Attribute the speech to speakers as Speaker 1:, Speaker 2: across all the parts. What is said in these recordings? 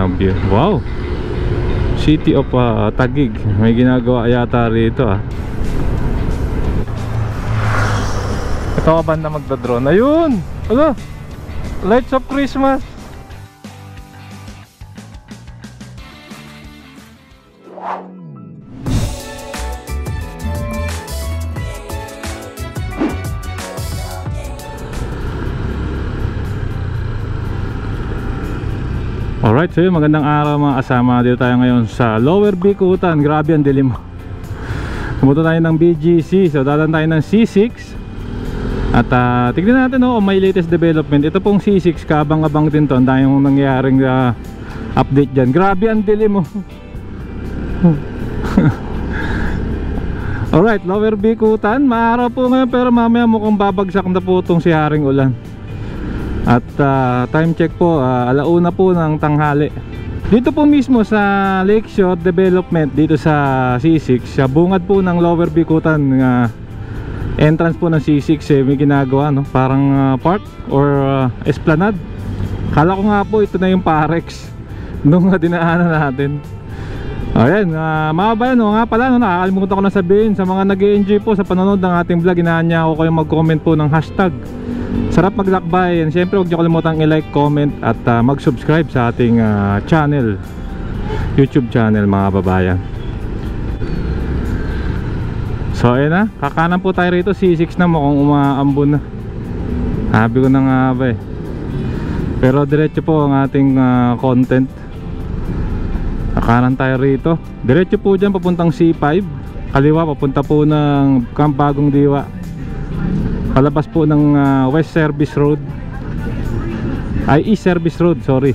Speaker 1: view. Wow, City of Taguig. May ginagawa yata rito Ito ka banda magdodrone. Ayun! Ano? Lights of Christmas. Alright, so yun, magandang araw mga kasama. Dito tayo ngayon sa Lower Bicutan. Grabe ang dilim. Pumunta tayo ng BGC. So dadan tayo ng C6. At tignan natin kung may latest development. Ito pong C6, kaabang-abang din to. Ang dahil nangyaring update dyan. Grabe ang dilim. Alright, Lower Bicutan. Maaraw po ngayon pero mamaya mukhang babagsak na po itong si Haring Ulan. At time check po, alauna po ng tanghali. Dito po mismo sa Lakeshore Development, dito sa C6, sa bungad po ng Lower Bicutan, entrance po ng C6 may ginagawa parang park or esplanade. Kala ko nga po ito na yung Parex nung dinaanan natin. Ayan, mga bayan, nga pala nakakalimutan ko na sabihin sa mga nag-e-enjoy po sa panonood ng ating vlog. Inaanya ko kayong mag-comment po ng hashtag Sarap Maglakbay. And syempre huwag niyo kalimutan i-like, comment at mag-subscribe sa ating channel, YouTube channel mga babayan. So ayan na, kakanan po tayo rito. C6 na, mukhang umaambon na. Sabi ko na nga ba pero diretso po ang ating content. Kakanan tayo rito. Diretso po dyan papuntang C5. Kaliwa papunta po ng Camp Bagong Diwa. Palabas po ng West Service Road. Ay, East Service Road, sorry.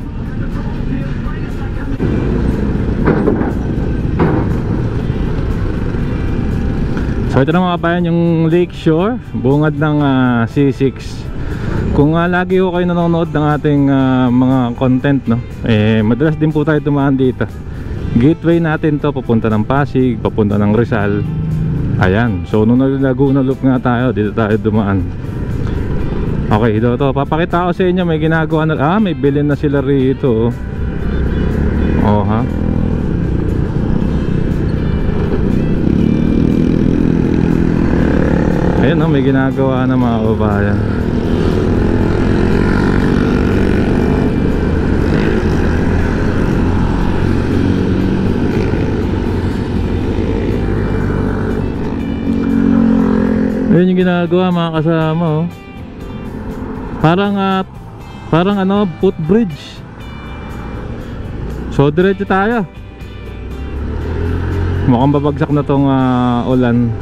Speaker 1: So ito na mga bayan, yung Lakeshore, bungad ng C6. Kung lagi ko kayo nanonood ng ating mga content madalas din po tayo dumaan dito. Gateway natin to, papunta ng Pasig, papunta ng Rizal. Ayan, so nung Laguna Loop nga tayo, dito tayo dumaan. Okay, ito papakita ko sa inyo. May ginagawa na, may bilhin na sila rito. Oh ha. Ayan may ginagawa na mga kababayan. Ayan yung ginagawa mga kasama Parang footbridge. So diretso tayo. Mukhang babagsak na tong ulan.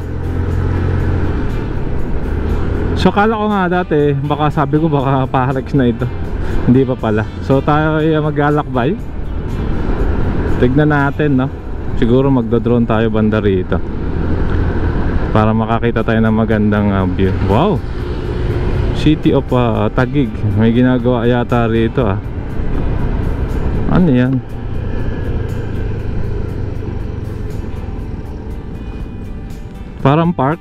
Speaker 1: So kala ko nga dati, baka sabi ko baka Parex na ito. Hindi pa pala. So tayo ay maglalakbay. Tignan natin siguro magdo-drone tayo banda rito para makakita tayo ng magandang view. Wow, City of Taguig. May ginagawa yata rito Ano yan? Parang park.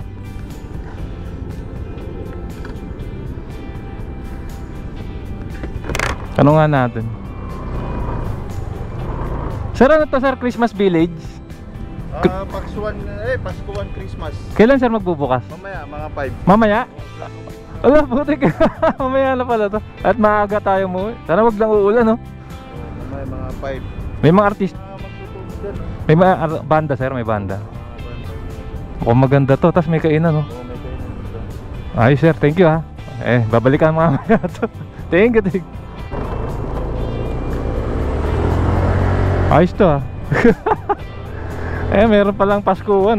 Speaker 1: Ano nga natin? Sir, ano to sir? Christmas Village?
Speaker 2: Paskuhan Christmas.
Speaker 1: Kailan sir magbubukas?
Speaker 2: Mamaya, mga 5.
Speaker 1: Mamaya? Ala, putik. Mamaya na pala to. At maaga tayo mo. Sana wag lang uulan
Speaker 2: Mamaya, mga 5.
Speaker 1: May mga artist. May mga banda sir, may banda. Maganda to, tas may kainan
Speaker 2: may kainan.
Speaker 1: Ay sir, thank you babalikan mamaya to. Thank you. Ayos to meron palang Paskuhan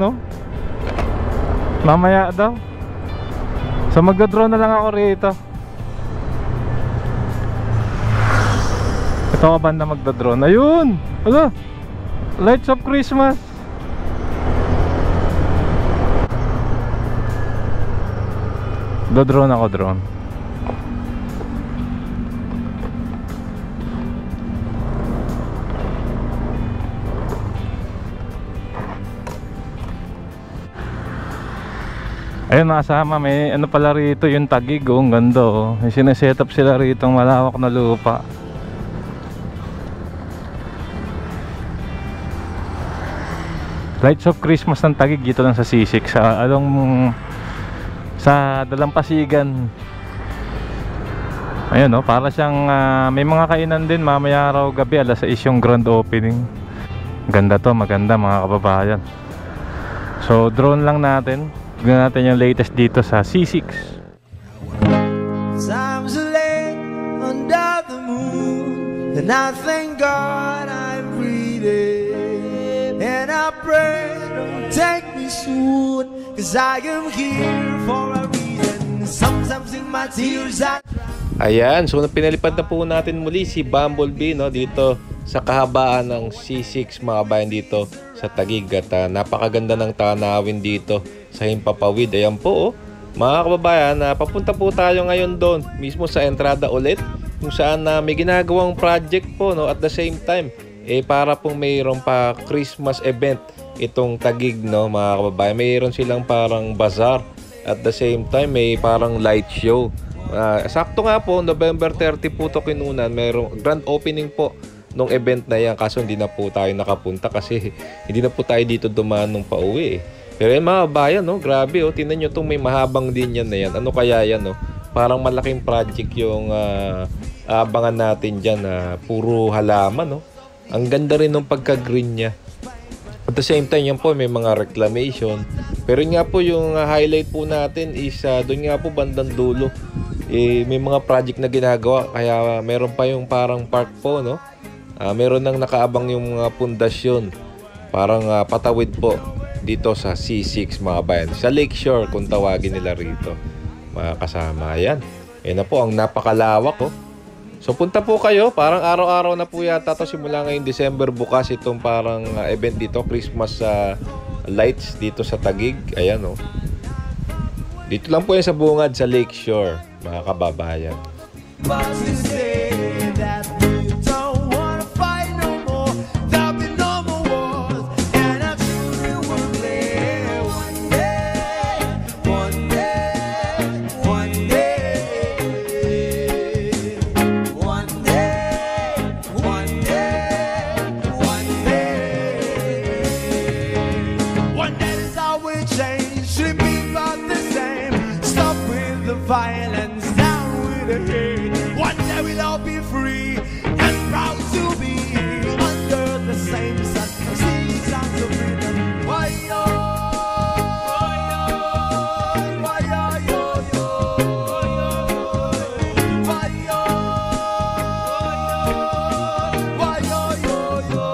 Speaker 1: mamaya daw. So magdodrone na lang ako rito. Ito ka banda magdodrone. Ayun! Ano? Lights of Christmas. Dodrone ako, drone. Ayun nakasama, may ano pala rito yung Taguig, ang ganda May sineset up sila rito, malawak na lupa. Lights of Christmas ng Taguig dito lang sa C6 sa Dalampasigan. Ayun, no, para siyang may mga kainan din mamaya raw gabi alas 6 yung grand opening. Ganda to, maganda mga kababayan. So drone lang natin. Tignan natin yung latest dito sa C6.
Speaker 3: Times late under the moon, and I thank God I'm breathing, and I pray don't take me soon, 'cause I am here for a reason. Sometimes in my tears I...
Speaker 4: Ayan, so pinalipad na po natin muli si Bumblebee, no, dito sa kahabaan ng C6 mga bayan dito sa Taguig. At napakaganda ng tanawin dito sa Himpapawid. Ayan po, oh, mga kababayan, papunta po tayo ngayon doon mismo sa entrada ulit, kung saan may ginagawang project po, no, at the same time para pong mayroon pa Christmas event itong Taguig, no, mga kababayan. Mayroon silang parang bazaar, at the same time may parang light show. Sakto nga po, November 30 po ito kinunan. Mayroong grand opening po nung event na yan, kaso hindi na po tayo nakapunta kasi hindi na po tayo dito dumaan nung pauwi. Pero yan mga bayan, no, grabe, oh, tingnan nyo itong may mahabang linya na yan. Ano kaya yan, no? Parang malaking project yung abangan natin dyan, puro halaman, no? Ang ganda rin ng pagka-green niya. At the same time, yan po may mga reclamation. Pero nga po yung highlight po natin is doon nga po bandang dulo, may mga project na ginagawa, kaya meron pa yung parang park po, no? Meron nang nakaabang yung mga pundasyon, parang patawid po dito sa C6 mga bayan, sa Lakeshore kung tawagin nila rito mga kasama. Ayan, yan na po ang napakalawak, oh. So punta po kayo, parang araw-araw na po yata to simula ngayong December bukas itong parang event dito, Christmas lights dito sa Taguig. Ayan, oh. Dito lang po yan sa bungad sa Lakeshore mga kababayan.
Speaker 3: But you say that you don't wanna fight no more, there'll be no more wars, and our children will play one day, one day, one day, one day, one day, one day. One day is how we change, should be about the same. Stop with the violence, down with the hate. One day we'll all be free and proud to be under the same sun. Sing songs of freedom. Why yo? Why yo yo yo? Why yo? Why yo yo yo?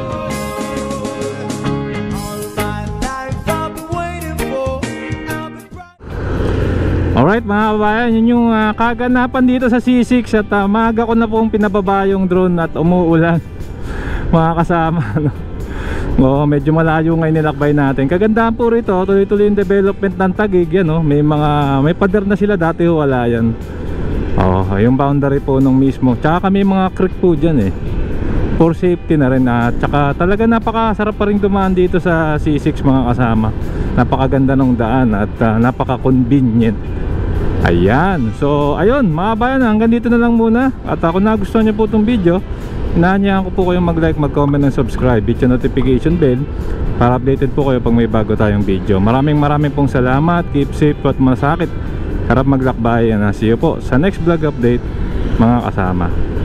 Speaker 3: All my life I've been waiting for. I've been crying.
Speaker 1: Alright mga kababayan, yun yung kaganapan dito sa C6. At maaga ko na pong pinababa yung drone at umuulan mga kasama, no? Oo, medyo malayo ngayon nilakbay natin. Kagandahan po rito, tuloy-tuloy yung development ng Taguig, yan, no? May pader na sila, dati wala yan. Yung boundary po nung mismo. Tsaka kami mga creek po dyan, for safety na rin. At tsaka talaga napakasarap pa rin dumaan dito sa C6 mga kasama. Napakaganda ng daan at napaka-convenient. Ayan, so ayun mga bayan, hanggang dito na lang muna. At kung nagustuhan nyo po itong video, inaanyahan ko po kayong mag-like, mag-comment and subscribe, hit yung notification bell para updated po kayo pag may bago tayong video. Maraming pong salamat, keep safe at masakit, harap maglakbay. See you po sa next vlog update mga kasama.